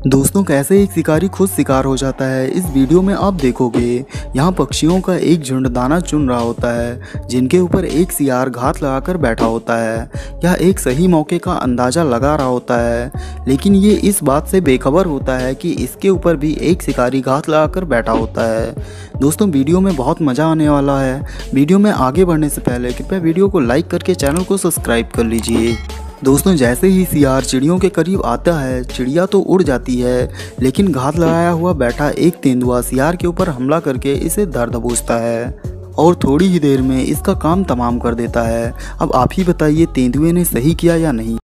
दोस्तों, कैसे एक शिकारी खुद शिकार हो जाता है इस वीडियो में आप देखोगे। यहाँ पक्षियों का एक झुंड दाना चुन रहा होता है, जिनके ऊपर एक सियार घात लगाकर बैठा होता है। यह एक सही मौके का अंदाज़ा लगा रहा होता है, लेकिन ये इस बात से बेखबर होता है कि इसके ऊपर भी एक शिकारी घात लगाकर बैठा होता है। दोस्तों, वीडियो में बहुत मज़ा आने वाला है। वीडियो में आगे बढ़ने से पहले कृपया वीडियो को लाइक करके चैनल को सब्सक्राइब कर लीजिए। दोस्तों, जैसे ही सियार चिड़ियों के करीब आता है, चिड़िया तो उड़ जाती है, लेकिन घात लगाया हुआ बैठा एक तेंदुआ सियार के ऊपर हमला करके इसे दर दबोचता है और थोड़ी ही देर में इसका काम तमाम कर देता है। अब आप ही बताइए, तेंदुए ने सही किया या नहीं।